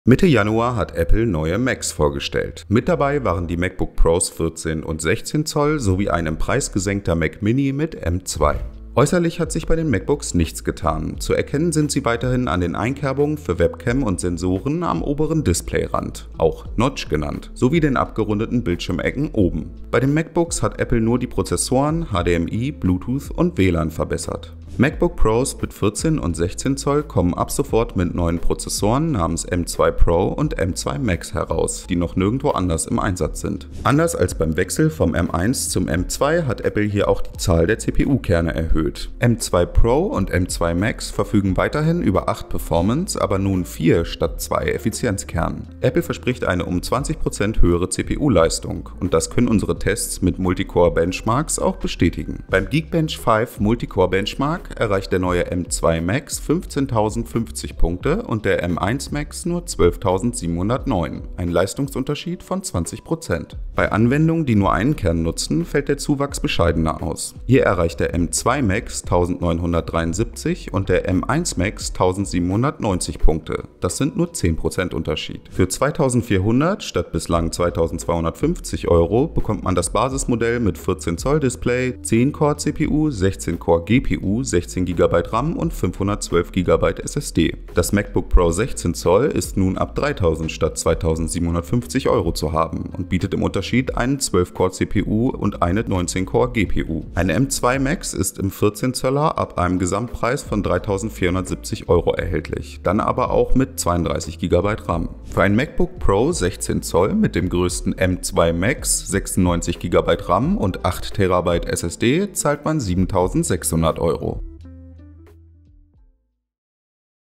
Mitte Januar hat Apple neue Macs vorgestellt. Mit dabei waren die MacBook Pros 14 und 16 Zoll sowie ein im Preis gesenkter Mac Mini mit M2. Äußerlich hat sich bei den MacBooks nichts getan. Zu erkennen sind sie weiterhin an den Einkerbungen für Webcam und Sensoren am oberen Displayrand, auch Notch genannt, sowie den abgerundeten Bildschirmecken oben. Bei den MacBooks hat Apple nur die Prozessoren, HDMI, Bluetooth und WLAN verbessert. MacBook Pros mit 14 und 16 Zoll kommen ab sofort mit neuen Prozessoren namens M2 Pro und M2 Max heraus, die noch nirgendwo anders im Einsatz sind. Anders als beim Wechsel vom M1 zum M2 hat Apple hier auch die Zahl der CPU-Kerne erhöht. M2 Pro und M2 Max verfügen weiterhin über 8 Performance, aber nun 4 statt 2 Effizienzkernen. Apple verspricht eine um 20% höhere CPU-Leistung und das können unsere Tests mit Multicore-Benchmarks auch bestätigen. Beim Geekbench 5 Multicore-Benchmark erreicht der neue M2 Max 15.050 Punkte und der M1 Max nur 12.709, ein Leistungsunterschied von 20%. Bei Anwendungen, die nur einen Kern nutzen, fällt der Zuwachs bescheidener aus. Hier erreicht der M2 Max 1973 und der M1 Max 1790 Punkte. Das sind nur 10% Unterschied. Für 2.400 statt bislang 2.250 € bekommt man das Basismodell mit 14 Zoll Display, 10 Core CPU, 16 Core GPU, 16 GB RAM und 512 GB SSD. Das MacBook Pro 16 Zoll ist nun ab 3.000 statt 2.750 € zu haben und bietet im Unterschied einen 12 Core CPU und eine 19 Core GPU. Eine M2 Max ist im 14 Zöller ab einem Gesamtpreis von 3.470 € erhältlich, dann aber auch mit 32 GB RAM. Für ein MacBook Pro 16 Zoll mit dem größten M2 Max, 96 GB RAM und 8 TB SSD zahlt man 7.600 €.